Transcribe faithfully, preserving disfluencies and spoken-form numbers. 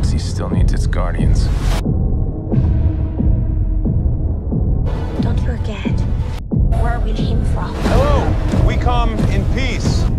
galaxy still needs its guardians. Don't forget, where we came from. Hello, we come in peace.